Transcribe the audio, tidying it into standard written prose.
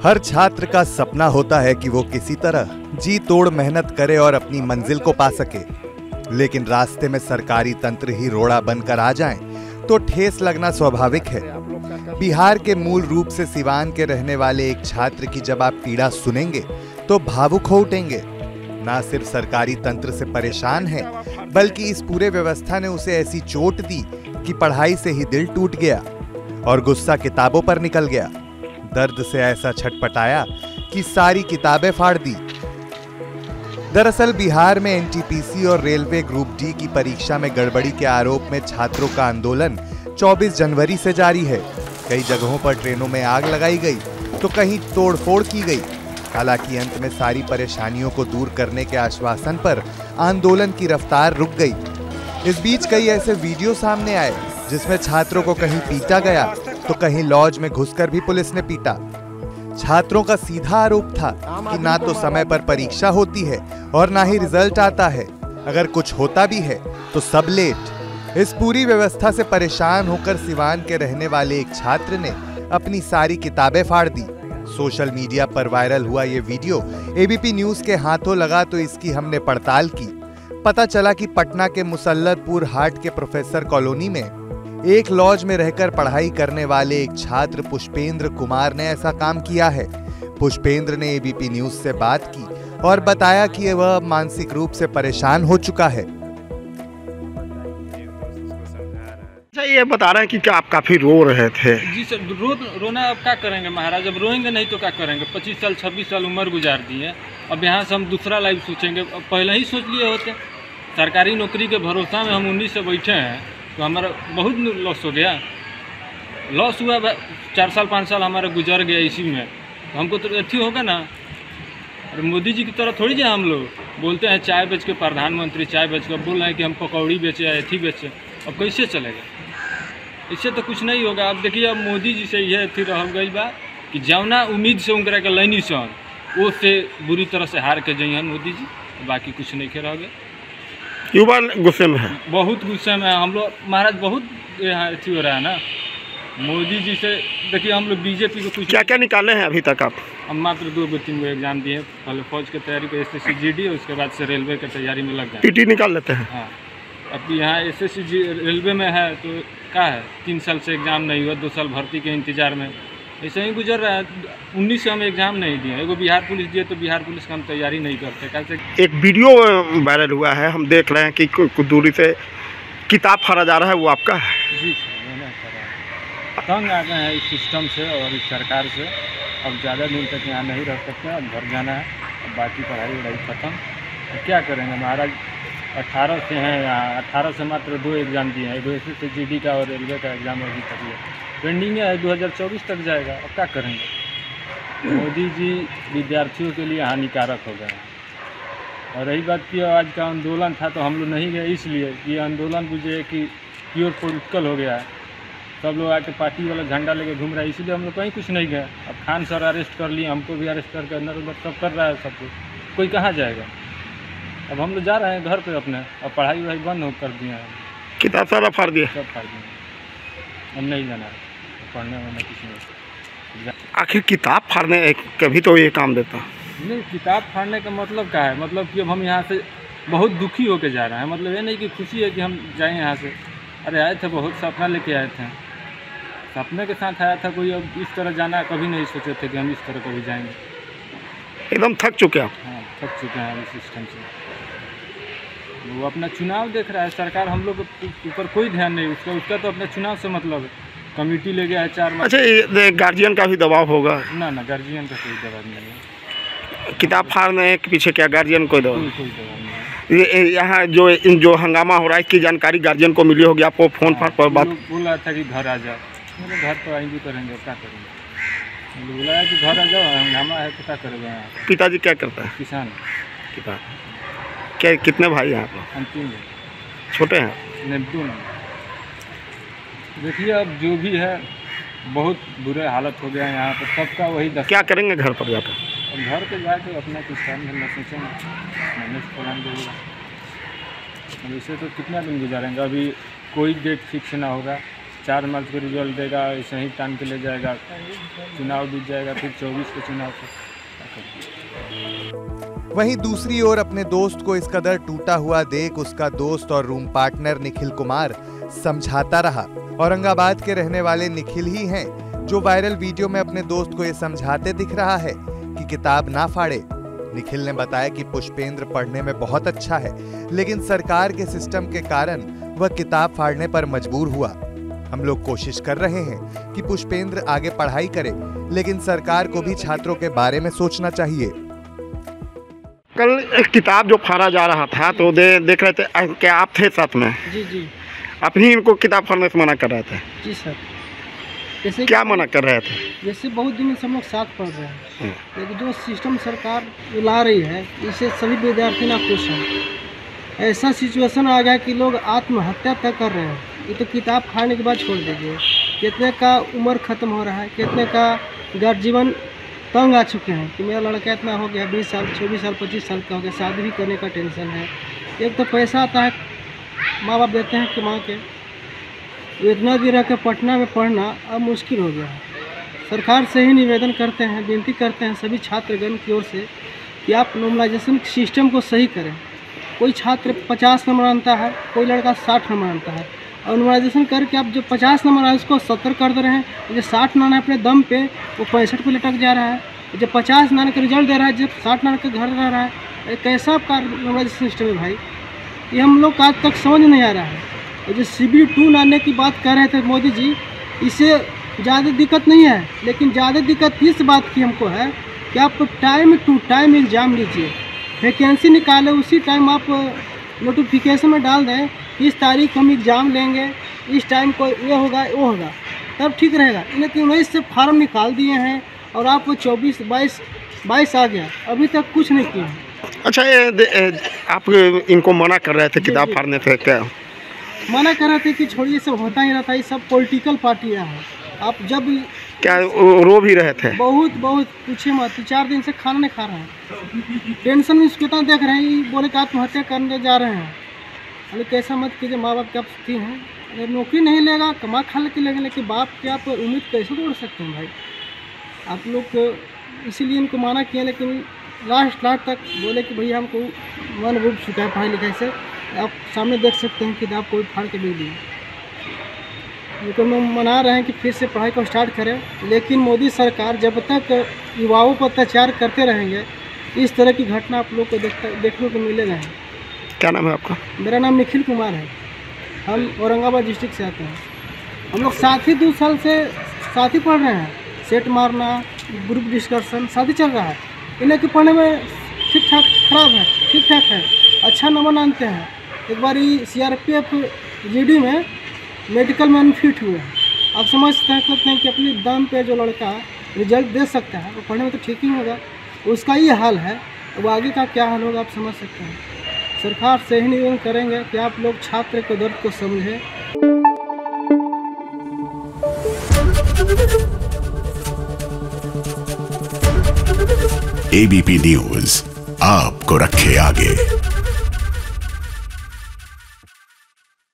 हर छात्र का सपना होता है कि वो किसी तरह जी तोड़ मेहनत करे और अपनी मंजिल को पा सके, लेकिन रास्ते में सरकारी तंत्र ही रोड़ा बनकर आ जाए तो ठेस लगना स्वाभाविक है। बिहार के मूल रूप से सिवान के रहने वाले एक छात्र की जब आप पीड़ा सुनेंगे तो भावुक हो उठेंगे। ना सिर्फ सरकारी तंत्र से परेशान है, बल्कि इस पूरे व्यवस्था ने उसे ऐसी चोट दी कि पढ़ाई से ही दिल टूट गया और गुस्सा किताबों पर निकल गया। दर्द से ऐसा छटपटाया कि सारी किताबें फाड़ दी। दरअसल बिहार में एनटीपीसी और रेलवे ग्रुप डी की परीक्षा में गड़बड़ी के आरोप में छात्रों का आंदोलन 24 जनवरी से जारी है। कई जगहों पर ट्रेनों में आग लगाई गई तो कहीं तोड़फोड़ की गई। हालांकि अंत में सारी परेशानियों को दूर करने के आश्वासन पर आंदोलन की रफ्तार रुक गई। इस बीच कई ऐसे वीडियो सामने आए जिसमें छात्रों को कहीं पीटा गया तो कहीं लॉज में घुसकर भी पुलिस ने पीटा। छात्रों का सीधा आरोप था कि ना तो समय पर परीक्षा होती है और ना ही रिजल्ट आता है। अगर कुछ होता भी है तो सब लेट। इस पूरी व्यवस्था से परेशान होकर सिवान के रहने वाले एक छात्र ने अपनी सारी किताबें फाड़ दी। सोशल मीडिया पर वायरल हुआ ये वीडियो एबीपी न्यूज के हाथों लगा तो इसकी हमने पड़ताल की। पता चला कि पटना के मुसल्लतपुर हाट के प्रोफेसर कॉलोनी में एक लॉज में रहकर पढ़ाई करने वाले एक छात्र पुष्पेंद्र कुमार ने ऐसा काम किया है। पुष्पेंद्र ने एबीपी न्यूज से बात की और बताया कि वह मानसिक रूप से परेशान हो चुका है। ये बता रहे हैं कि क्या आप काफी रो रहे थे? जी सर, रोना अब क्या करेंगे महाराज, अब रोएंगे नहीं तो क्या करेंगे। 25 साल 26 साल उम्र गुजार दी है, अब यहाँ से हम दूसरा लाइफ सोचेंगे। अब पहले ही सोच लिए होते। सरकारी नौकरी के भरोसा में हम 19 से बैठे हैं तो हमारा बहुत लॉस हो गया। लॉस हुआ 4 साल 5 साल हमारा गुजर गया इसी में, तो हमको तो अच्छी होगा ना। और मोदी जी की तरह थोड़ी जाए हम लोग बोलते हैं चाय बेच के प्रधानमंत्री चाय बेच कर बोल रहे हैं कि हम पकौड़ी बेचे या एथी बेचे। अब कैसे चलेगा? इससे तो कुछ नहीं होगा। अब देखिए, अब मोदी जी से यह अथी रह गई बा कि जौना उम्मीद से उनकरा के लैनी सन वो से बुरी तरह से हार के जइहन मोदी जी, बाकी कुछ नहीं रह गए। युवा गुस्से में है, बहुत गुस्से में है हम लोग महाराज। बहुत यहाँ अथी हो रहा है ना मोदी जी से। देखिए हम लोग बीजेपी को कुछ क्या क्या निकाले हैं अभी तक आप? हम मात्र 2-3 गो एग्जाम दिए। पहले फौज की तैयारी को SSC GD, उसके बाद से रेलवे की तैयारी में लग गए। टीटी निकाल लेते हैं। हाँ, अब यहाँ SSC रेलवे में है तो क्या है, 3 साल से एग्ज़ाम नहीं हुआ, 2 साल भर्ती के इंतजार में ऐसे ही गुजर रहा है। 19 से हम एग्ज़ाम नहीं दिए। एगो बिहार पुलिस दिए तो बिहार पुलिस का हम तैयारी नहीं करते। कैसे एक वीडियो वायरल हुआ है, हम देख रहे हैं कि कुछ दूरी से किताब फाड़ा जा रहा है, वो आपका है? जी सर, मैंने करा। तंग आ गए हैं इस सिस्टम से और इस सरकार से। अब ज़्यादा दिन तक यहाँ नहीं रह सकते, अब घर जाना है। अब बाकी पढ़ाई वढ़ाई खत्म। अब क्या करेंगे महाराज, 18 से हैं यहाँ। 18 से मात्र 2 एग्ज़ाम दिए हैं, एगो SSC GD का और रेलवे का एग्ज़ाम अभी तक है पेंडिंग है। 2024 तक जाएगा। अब क्या करेंगे? मोदी जी विद्यार्थियों के लिए हानिकारक हो गए हैं। और रही बात की आज का आंदोलन था तो हम लोग नहीं गए, इसलिए ये आंदोलन बुझे कि प्योर पॉलिटिकल हो गया है। सब लोग आके पार्टी वाला झंडा लेके घूम रहा है, इसलिए हम लोग कहीं कुछ नहीं गए। अब खान सर अरेस्ट कर लिए, हमको भी अरेस्ट करके अंदर उधर सब कर रहा है सब कुछ। कोई कहाँ जाएगा? अब हम लोग जा रहे हैं घर पे अपने। अब पढ़ाई वढ़ाई बंद हो कर दिए हैं। किताब सारा फाड़ दिया? सब फाड़ दिए। हम नहीं जाना है पढ़ने में किसी में। आखिर किताब फाड़ने कभी तो ये काम देता नहीं, किताब फाड़ने का मतलब क्या है? मतलब कि अब हम यहाँ से बहुत दुखी होके जा रहे हैं। मतलब ये नहीं कि खुशी है कि हम जाएं यहाँ से। अरे आए थे, बहुत सपना लेके आए थे, सपने के साथ आया था कोई। अब इस तरह जाना कभी नहीं सोचे थे कि हम इस तरह कभी जाएंगे। एकदम थक चुके हैं। हाँ, थक चुके हैं इस सिस्टम से। वो अपना चुनाव देख रहा है सरकार, हम लोग के ऊपर कोई ध्यान नहीं। उसका तो अपने चुनाव से मतलब है। कमेटी ले गया है 4। अच्छा, ये गार्जियन का भी दबाव होगा? ना गार्जियन का कोई दबाव नहीं है। किताब फाड़ने के पीछे क्या गार्जियन कोई दबाव? कोई दबाव नहीं है। यहाँ जो हंगामा हो रहा है इसकी जानकारी गार्जियन को मिली होगी? आपको फोन पर बात बोल रहा था कि घर आ जाओ। मेरे घर तो आएंगे करेंगे, क्या करेंगे? बोला है कि घर आ जाओ, हंगामा है तो क्या करेंगे यहाँ? पिताजी क्या करता है? किसान। किसान। क्या कितने भाई हैं आप लोग? हम 3 लोग। छोटे हैं? नहीं, 2 लोग। देखिए अब जो भी है बहुत बुरे हालत हो गया है यहाँ पर सबका। वही क्या करेंगे घर पर जाकर? अब घर पे जाके अपना कुछ काम धंधा सोचेंगे, मैनेज प्लान देगा। अब इसे तो कितना दिन गुजारेंगे? अभी कोई डेट फिक्स ना होगा। 4 मार्च को रिजल्ट देगा, ऐसे ही टान के ले जाएगा, चुनाव बीत जाएगा, फिर 24 के चुनाव से। वहीं दूसरी ओर अपने दोस्त को इस कदर टूटा हुआ देख उसका दोस्त और रूम पार्टनर निखिल कुमार समझाता रहा। औरंगाबाद के रहने वाले निखिल ही हैं जो वायरल वीडियो में अपने दोस्त को ये समझाते दिख रहा है कि किताब ना फाड़े। निखिल ने बताया कि पुष्पेंद्र पढ़ने में बहुत अच्छा है, लेकिन सरकार के सिस्टम के कारण वह किताब फाड़ने पर मजबूर हुआ। हम लोग कोशिश कर रहे हैं कि पुष्पेंद्र आगे पढ़ाई करे, लेकिन सरकार को भी छात्रों के बारे में सोचना चाहिए। कल एक किताब जो फाड़ा जा रहा था तो देख रहे थे, क्या आप थे साथ में? जी आप ही इनको किताब फाड़ने से मना कर रहे थे? जी सर। जैसे क्या मना कर रहे थे? जैसे बहुत दिन से हम लोग साथ पढ़ रहे हैं, लेकिन जो सिस्टम सरकार ला रही है इससे सभी विद्यार्थी ना खुश हैं। ऐसा सिचुएशन आ गया कि लोग आत्महत्या तक कर रहे हैं। ये तो किताब फाड़ने के बाद छोड़ दीजिए, कितने का उम्र ख़त्म हो रहा है, कितने का घर जीवन तंग आ चुके हैं कि मेरा लड़का इतना हो गया, 20 साल 24 साल 25 साल का हो गया, शादी भी करने का टेंशन है। एक तो पैसा आता है, माँ बाप देते हैं कमा के, इतना भी रह कर पटना में पढ़ना अब मुश्किल हो गया है। सरकार से ही निवेदन करते हैं, विनती करते हैं सभी छात्रगण की ओर से कि आप नॉर्मलाइजेशन सिस्टम को सही करें। कोई छात्र 50 नंबर आनता है, कोई लड़का 60 नंबर आनता है, और नॉर्मलाइजेशन करके आप जो 50 नंबर है उसको 70 कर दे रहे हैं। जो 60 लाना है अपने दम पे वो 65 पे लटक जा रहा है। जब 50 लाने का रिजल्ट दे रहा है, जब 60 लाने का घर रह रहा है। कैसा आपका नॉर्मलाइजेशन सिस्टम है भाई? ये हम लोग का आज तक समझ नहीं आ रहा है। और जो CBT लाने की बात कर रहे थे मोदी जी, इससे ज़्यादा दिक्कत नहीं है, लेकिन ज़्यादा दिक्कत इस बात की हमको है कि आप टाइम टू टाइम एग्ज़ाम लीजिए। वैकेंसी निकालें, उसी टाइम आप नोटिफिकेशन में डाल दें इस तारीख हम एग्ज़ाम लेंगे, इस टाइम को ये होगा वो होगा, तब ठीक रहेगा। लेकिन 19 से फार्म निकाल दिए हैं और आप 24 22 आ गया, अभी तक कुछ नहीं किया। अच्छा, आप इनको मना कर रहे थे किताब फाड़ने से? क्या मना कर रहे थे कि छोड़िए, सब होता ही रहता है, ये सब पॉलिटिकल पार्टियाँ हैं। आप जब क्या रो भी रहे थे? बहुत पूछे मत, 4 दिन से खाना नहीं खा रहे हैं, टेंशन में कितना देख रहे हैं। बोले कि आत्महत्या करने जा रहे हैं। अरे कैसा मत कीजिए, माँ बाप क्या स्थिति हैं। अगर नौकरी नहीं लेगा, कमा खा लेके लेंगे, लेकिन बाप की आप उम्मीद कैसे तोड़ सकते हैं भाई? आप लोग इसीलिए इनको माना किया, लेकिन लास्ट तक बोले कि भैया हमको मन रूप चुका है पढ़ाई लिखाई से। आप सामने देख सकते हैं किताब कोई फाड़ के बेच दी। लेकिन हम मना रहे हैं कि फिर से पढ़ाई को स्टार्ट करें, लेकिन मोदी सरकार जब तक युवाओं पर अत्याचार करते रहेंगे, इस तरह की घटना आप लोग को देखने को मिलेगा। क्या नाम है आपका? मेरा नाम निखिल कुमार है। हम औरंगाबाद डिस्ट्रिक्ट से आते हैं। हम लोग साथ ही 2 साल से साथ ही पढ़ रहे हैं। सेट मारना, ग्रुप डिस्कशन साथ ही चल रहा है। इन्हें के पढ़ने में ठीक ठाक, खराब है, ठीक ठाक है, अच्छा नंबर आनते हैं। एक बार CRPF GD में मेडिकल में अनफिट हुए हैं। आप समझ सकते हैं कि अपने दम पे जो लड़का रिजल्ट दे सकता है वो पढ़ने में तो ठीक ही होगा। उसका ये हाल है, वो आगे का क्या हाल होगा आप समझ सकते हैं। सरकार से ही निवेदन करेंगे कि आप लोग छात्र के दर्द को समझें। ABP न्यूज़ आपको रखे आगे।